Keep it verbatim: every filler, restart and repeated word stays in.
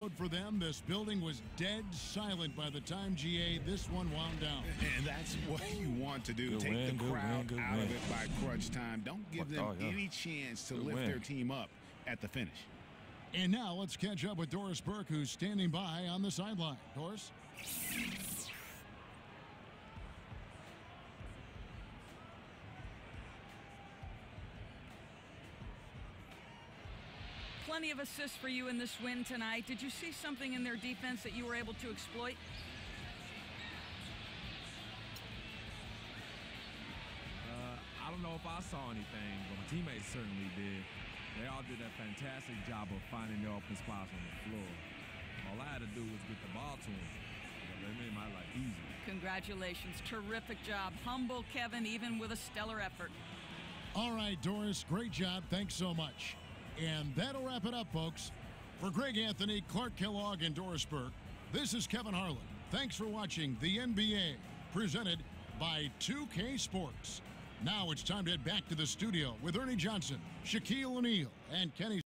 For them, this building was dead silent by the time, G A, this one wound down. And that's what you want to do. Good Take win, the good crowd win, good out win. of it by crunch time. Don't give them Oh, yeah. any chance to Good lift win. their team up at the finish. And now let's catch up with Doris Burke, who's standing by on the sideline. Doris? Plenty of assists for you in this win tonight. Did you see something in their defense that you were able to exploit? Uh, I don't know if I saw anything, but my teammates certainly did. They all did a fantastic job of finding their open spots on the floor. All I had to do was get the ball to them. They made my life easy. Congratulations. Terrific job. Humble Kevin, even with a stellar effort. All right, Doris, great job. Thanks so much. And that'll wrap it up, folks. For Greg Anthony, Clark Kellogg, and Doris Burke, this is Kevin Harlan. Thanks for watching the N B A, presented by two K Sports. Now it's time to head back to the studio with Ernie Johnson, Shaquille O'Neal, and Kenny